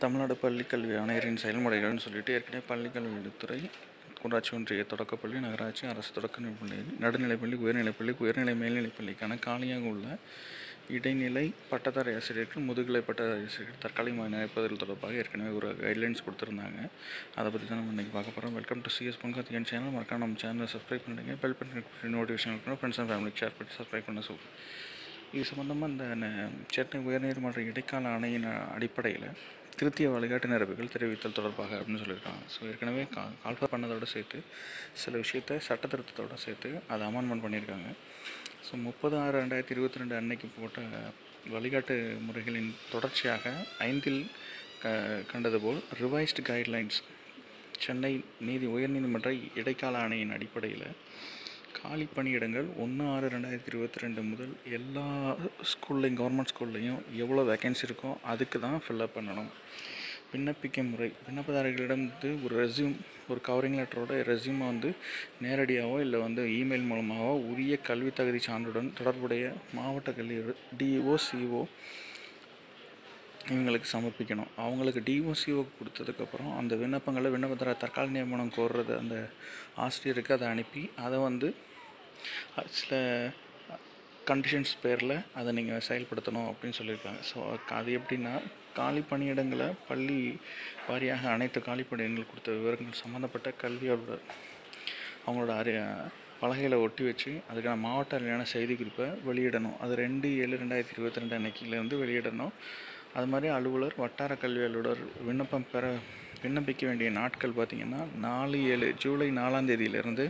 தமிழ்நாடு பள்ளிக்கல்வி ஆணையரின் செயல்முறைகள்னு சொல்லிட்டு ஏற்கனவே பள்ளிக்கல்வித்துறை ஊராட்சி ஒன்றிய தொடக்கப்பள்ளி, நகராட்சி, அரசு தொடக்கப்பள்ளி, நடுநிலைப்பள்ளி, உயர்நிலைப்பள்ளி, உயர்நிலை மேல்நிலைப்பள்ளிக்கான காலியாக உள்ள இடைநிலை பட்டதாரி ஆசிரியர்கள், முதுகலை பட்டதாரி ஆசிரியர்கள் தற்காலிகமாக நினைப்பதில் தொடர்பாக ஏற்கனவே ஒரு கைட்லைன்ஸ் கொடுத்துருந்தாங்க. அதை பற்றி தான் நம்ம இன்றைக்கி பார்க்க போகிறோம். Welcome to CS Ponkarthikeyan channel. மறக்காம நம்ம சேனலை சப்ஸ்கிரைப் பண்ணுங்கள். பெல் பட்டன் நோட்டிஃபிகேஷன் இருக்கணும். ஃப்ரெண்ட்ஸ் அண்ட் ஃபேமிலிக்கு ஷேர் பண்ணி சப்ஸ்கிரைப் பண்ண சொல்லுங்கள். இது சம்பந்தமாக இந்த சென்னை உயர்நீதிமன்ற இடைக்கால ஆணையின் அடிப்படையில் திருத்திய வழிகாட்டு நெறிமுறைகள் தெரிவித்தல் தொடர்பாக அப்படின்னு சொல்லியிருக்காங்க. ஸோ ஏற்கனவே கால்ஃபர் பண்ணதோடு சேர்த்து சில விஷயத்தை சட்ட திருத்தத்தோடு சேர்த்து அதை அமெண்ட்மெண்ட் பண்ணியிருக்காங்க. ஸோ 30/6/2022 அன்னைக்கு போட்ட வழிகாட்டு முறைகளின் தொடர்ச்சியாக 5இல் கண்டது போல் ரிவைஸ்டு கைட்லைன்ஸ் சென்னை உயர்நீதிமன்ற இடைக்கால ஆணையின் அடிப்படையில் காலி பணியிடங்கள் 1/6/2022 முதல் எல்லா ஸ்கூல்லையும், கவர்மெண்ட் ஸ்கூல்லையும் எவ்வளோ வேக்கன்சி இருக்கோ அதுக்கு தான் ஃபில்அப் பண்ணணும். விண்ணப்பிக்கும் முறை: விண்ணப்பதாரர்களிடம் ஒரு கவரிங் லெட்டரோட ரெஸ்யூமை நேரடியாகவோ இல்லை இமெயில் மூலமாகவோ உரிய கல்வி தகுதி சான்றுடன் தொடர்புடைய மாவட்ட கல்வி டிஓ, சிஓ இவங்களுக்கு சமர்ப்பிக்கணும். அவங்களுக்கு டிஓசிஓ கொடுத்ததுக்கப்புறம் அந்த விண்ணப்பதாரர் தற்காலிக நியமனம் கோர்றது அந்த ஆசிரியருக்கு அதை அனுப்பி அதை சில கண்டிஷன்ஸ் பேரில் அதை நீங்கள் செயல்படுத்தணும் அப்படின்னு சொல்லியிருக்காங்க. ஸோ அது எப்படின்னா, காலி பணியிடங்களை பள்ளி வாரியாக அனைத்து காலி பணியிடங்கள் கொடுத்த விவரங்கள் சம்மந்தப்பட்ட கல்வியாளர் அவங்களோட பலகையில் ஒட்டி வச்சு அதுக்கான மாவட்ட அளவிலான செய்தி குறிப்பை வெளியிடணும். அது 2/7/2022 அன்னைக்கிலேருந்து வெளியிடணும். அது மாதிரி அலுவலர், வட்டார கல்வி அலுவலர் விண்ணப்பிக்க வேண்டிய நாட்கள் பார்த்திங்கன்னா 4/7 ஜூலை 4ஆம் தேதியிலிருந்து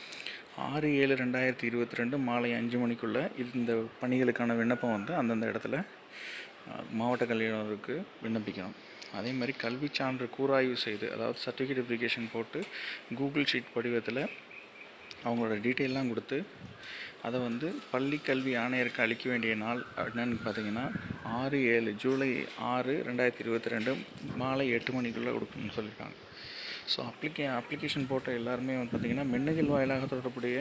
6/7/2022 மாலை 5 மணிக்குள்ளே இந்த பணிகளுக்கான விண்ணப்பம் அந்தந்த இடத்துல மாவட்ட கல்வி அலுவலருக்கு விண்ணப்பிக்கணும். அதே மாதிரி கல்வி சான்று கூராய்வு செய்து, அதாவது சர்டிஃபிகேட் அப்ளிகேஷன் போட்டு கூகுள் ஷீட் படிவத்தில் அவங்களோட டீட்டெயிலாம் கொடுத்து அதை பள்ளி கல்வி ஆணையருக்கு அளிக்க வேண்டிய நாள் என்னன்னு பார்த்தீங்கன்னா ஜூலை 6/2022 மாலை 8 மணிக்குள்ளே கொடுக்கணும்னு சொல்லியிருக்காங்க. ஸோ அப்ளிகேஷன் போட்ட எல்லாருமே பார்த்திங்கன்னா மின்னஞ்சல் வாயிலாக தொடர்புடைய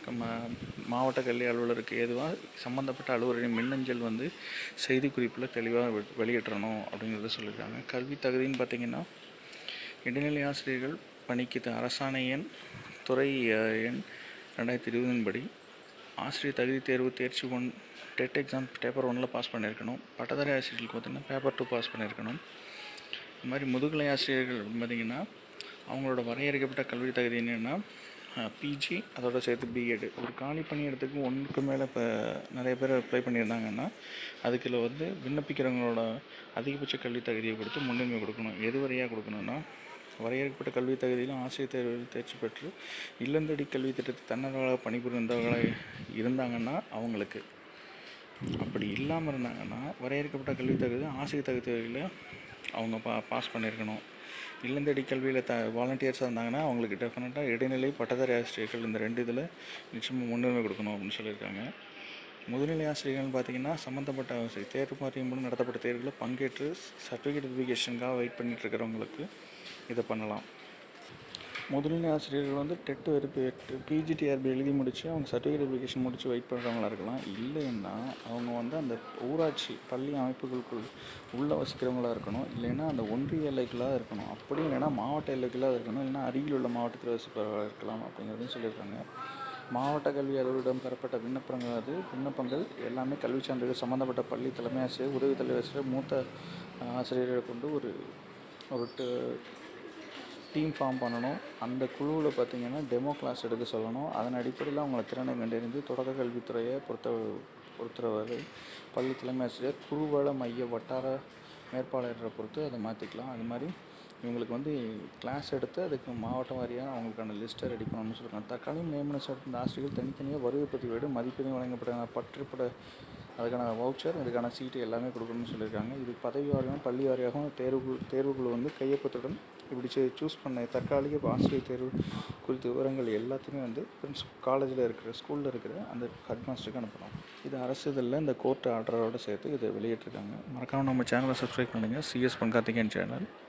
மாவட்ட கல்வி அலுவலருக்கு ஏதுவாக சம்மந்தப்பட்ட அலுவலரின் மின்னஞ்சல் செய்தி குறிப்பில் தெளிவாக வெளியிடணும் அப்படிங்கிறத சொல்லியிருக்காங்க. கல்வி தகுதின்னு பார்த்திங்கன்னா இடைநிலை ஆசிரியர்கள் பணிக்கு அரசாணை எண் துறை எண் 2020 படி ஆசிரியர் தகுதி தேர்வு தேர்ச்சி 1 டெட் எக்ஸாம் பேப்பர் 1 பாஸ் பண்ணியிருக்கணும். பட்டதாரி ஆசிரியர்களுக்கு பார்த்திங்கன்னா பேப்பர் 2 பாஸ் பண்ணியிருக்கணும். இது மாதிரி முதுகலை ஆசிரியர்கள் பார்த்திங்கன்னா அவங்களோட வரையறுக்கப்பட்ட கல்வி தகுதி என்னென்னா பிஜி, அதோட சேர்த்து பிஎட். ஒரு காலி பணியிடத்துக்கு 1க்கு மேலே இப்போ நிறைய பேர் அப்ளை பண்ணியிருந்தாங்கன்னா அதுக்குள்ள விண்ணப்பிக்கிறவங்களோட அதிகபட்ச கல்வி தகுதியை கொடுத்து முன்னுரிமை கொடுக்கணும். எது வரையாக கொடுக்கணும்னா, வரையறுக்கப்பட்ட கல்வி தகுதியிலும் ஆசிரியர் தேர்வில் தேர்ச்சி பெற்று இல்லந்தடி கல்வி திட்டத்தை தன்னர்களாக பணிபுரிந்தவர்களாக இருந்தாங்கன்னா அவங்களுக்கு, அப்படி இல்லாமல் இருந்தாங்கன்னா வரையறுக்கப்பட்ட கல்வி தகுதி ஆசிரியர் தகுதியில் அவங்க பாஸ் பண்ணியிருக்கணும். இல்லந்தடி கல்வியில் வாலண்டியர்ஸாக இருந்தாங்கன்னா அவங்களுக்கு டெஃபினட்டாக இடைநிலை பட்டதாரி ஆசிரியர்கள் இந்த 2 இதில் நிச்சயமாக முன்னுரிமை கொடுக்கணும் அப்படின்னு சொல்லியிருக்காங்க. முதுநிலை ஆசிரியர்கள் பார்த்திங்கன்னா சம்மந்தப்பட்ட தேர்வு வாரியம் மூலம் நடத்தப்பட்ட தேர்வில் பங்கேற்று சர்டிஃபிகேட் அப்ளிகேஷனுக்காக வெயிட் பண்ணிட்டு இருக்கிறவங்களுக்கு இதை பண்ணலாம். முதுநிலை ஆசிரியர்கள் டெட் பிஜிடிஆர்பி எழுதி முடித்து அவங்க சர்டிஃபிகேட் அப்ளிகேஷன் முடித்து வெயிட் பண்ணுறவங்களா இருக்கலாம். இல்லைன்னா அவங்க அந்த ஊராட்சி பள்ளி அமைப்புகளுக்குள் உள்ளே வசிக்கிறவங்களா இருக்கணும். இல்லைன்னா அந்த ஒன்றிய எல்லைக்குள்ளாக இருக்கணும். அப்படி இல்லைன்னா மாவட்ட எல்லைக்குள்ளாக இருக்கணும். இல்லைன்னா அருகில் உள்ள மாவட்டத்தில் வசிப்பவர்களாக இருக்கலாம் அப்படிங்கிறதையும் சொல்லியிருக்காங்க. மாவட்ட கல்வி அலுவலரிடம் பெறப்பட்ட விண்ணப்பங்கள் எல்லாமே கல்வி சான்றிதழ் சம்மந்தப்பட்ட பள்ளி தலைமை ஆசிரியர், உதவி தலைமை ஆசிரியர், மூத்த ஆசிரியர்களை கொண்டு ஒரு டீம் ஃபார்ம் பண்ணணும். அந்த குழுவில் பார்த்திங்கன்னா டெமோ கிளாஸ் எடுக்க சொல்லணும். அதன் அடிப்படையில் அவங்கள திறனை கண்டறிந்து தொடக்க கல்வித்துறையை பொறுத்தவரை பள்ளி தலைமை ஆசிரியர் குருவள மைய வட்டார மேற்பாளரை பொறுத்து அதை மாற்றிக்கலாம். அது மாதிரி இவங்களுக்கு கிளாஸ் எடுத்து அதுக்கு மாவட்ட வாரியாக அவங்களுக்கான லிஸ்ட்டை ரெடி பண்ணணும்னு சொல்லியிருக்காங்க. தற்காலிக நியமனம் செய்யப்பட்ட ஆசிரியர்கள் தனித்தனியாக வருகை பதிவேடு, மதிப்பெண் வழங்கப்பட்ட பற்றுப்பட, அதுக்கான வவுச்சர், இதுக்கான சீட்டு எல்லாமே கொடுக்கணும்னு சொல்லியிருக்காங்க. இது பதவி வாரியாகவும் பள்ளி வாரியாகவும் தேர்வுக்குழு கையொப்பத்துடன் இப்படி சூஸ் பண்ண தற்காலிக ஆசிரியர் தேர்வு குறித்த விவரங்கள் எல்லாத்தையுமே ஸ்கூலில் இருக்கிற அந்த ஹெட்மாஸ்டருக்கு அனுப்பணும். இது அரசு இதில் இந்த கோர்ட் ஆர்டரோடு சேர்த்து இதை வெளியிட்டிருக்காங்க. மறக்காமல் நம்ம சேனலை சப்ஸ்கிரைப் பண்ணுங்கள். CS Ponkarthikeyan channel.